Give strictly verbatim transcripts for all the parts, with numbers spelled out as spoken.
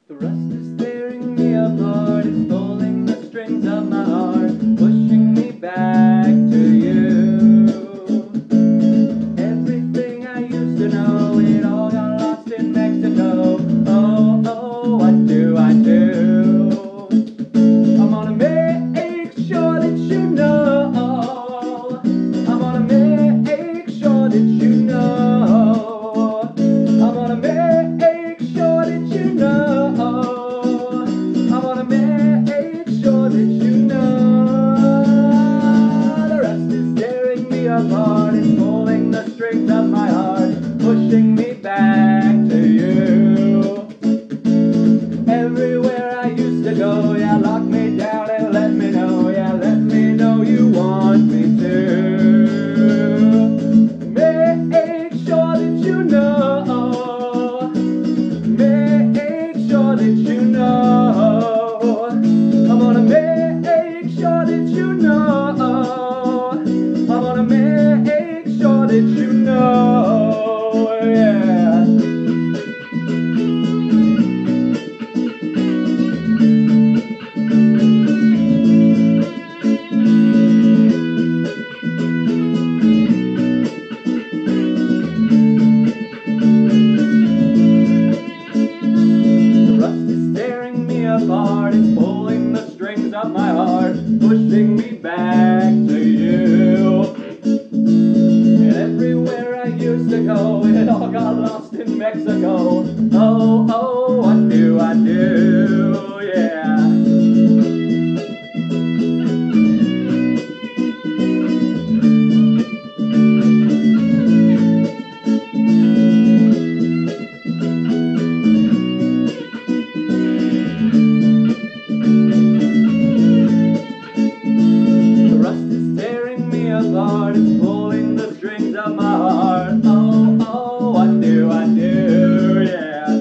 The rust is tearing me apart, it's pulling the strings of my heart, pushing me back to you. Everything I used to know, it all got lost in Mexico. Oh, oh, what do I do? I'm gonna make sure that you know. I'm gonna make sure that you know. I'm gonna make sure that you know. I wanna make sure that you know. The rest is tearing me apart, it's pulling the strings of my heart, pushing me back to you. Everywhere I used to go, yeah, lock me down and let me know, yeah, let me know you want me to. Make sure that you know. Make sure that you know. I'm gonna make sure that you know. I'm gonna make sure that you know, yeah. The rust is tearing me apart, it's pulling the strings of my heart, pushing me back to you. And everywhere I used to go, it all got lost in Mexico. Oh, oh, what do I do? Yeah. The rust is tearing me apart, it's pulling the strings of my heart. Oh, oh, what do I do? Yeah.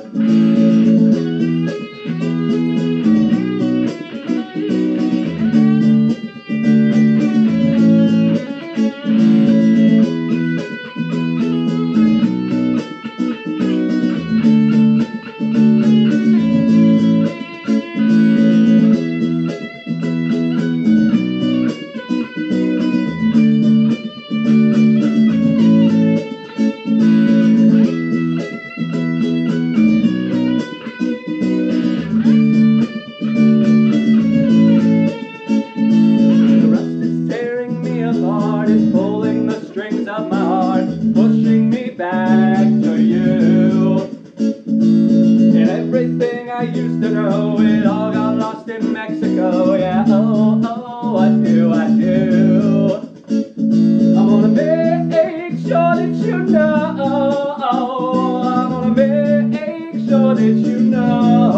It's pulling the strings of my heart, pushing me back to you. And everything I used to know, it all got lost in Mexico. Yeah, oh, oh, what do I do? I'm gonna make sure that you know. I'm gonna make sure that you know.